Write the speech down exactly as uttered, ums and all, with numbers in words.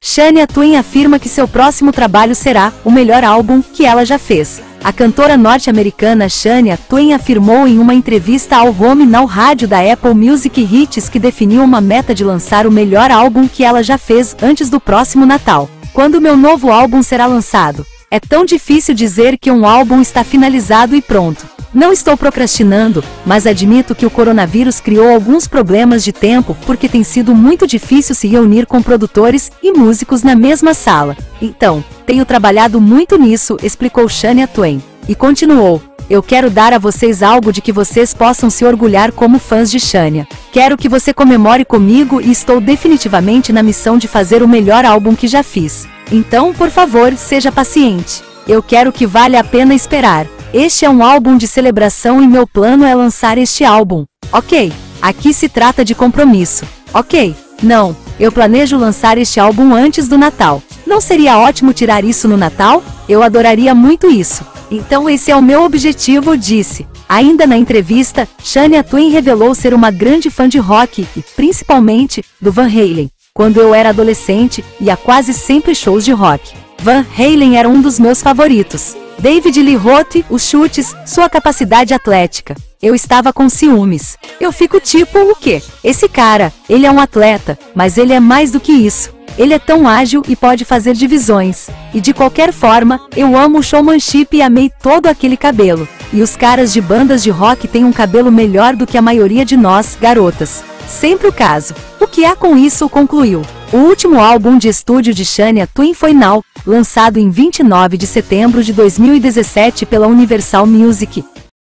Shania Twain afirma que seu próximo trabalho será o melhor álbum que ela já fez. A cantora norte-americana Shania Twain afirmou em uma entrevista ao Home Now rádio da Apple Music Hits que definiu uma meta de lançar o melhor álbum que ela já fez antes do próximo Natal. Quando meu novo álbum será lançado? É tão difícil dizer que um álbum está finalizado e pronto. Não estou procrastinando, mas admito que o coronavírus criou alguns problemas de tempo porque tem sido muito difícil se reunir com produtores e músicos na mesma sala. Então, tenho trabalhado muito nisso, explicou Shania Twain. E continuou: eu quero dar a vocês algo de que vocês possam se orgulhar como fãs de Shania. Quero que você comemore comigo e estou definitivamente na missão de fazer o melhor álbum que já fiz. Então, por favor, seja paciente. Eu quero que vale a pena esperar. Este é um álbum de celebração e meu plano é lançar este álbum. Ok, aqui se trata de compromisso. Ok, não, eu planejo lançar este álbum antes do Natal. Não seria ótimo tirar isso no Natal? Eu adoraria muito isso. Então esse é o meu objetivo, disse. Ainda na entrevista, Shania Twain revelou ser uma grande fã de rock e, principalmente, do Van Halen. Quando eu era adolescente, ia quase sempre shows de rock. Van Halen era um dos meus favoritos. David Lee Roth, os chutes, sua capacidade atlética. Eu estava com ciúmes. Eu fico tipo, o quê? Esse cara, ele é um atleta, mas ele é mais do que isso. Ele é tão ágil e pode fazer divisões. E de qualquer forma, eu amo o showmanship e amei todo aquele cabelo. E os caras de bandas de rock têm um cabelo melhor do que a maioria de nós, garotas. Sempre o caso. O que há com isso, concluiu. O último álbum de estúdio de Shania Twain foi Now, lançado em vinte e nove de setembro de dois mil e dezessete pela Universal Music.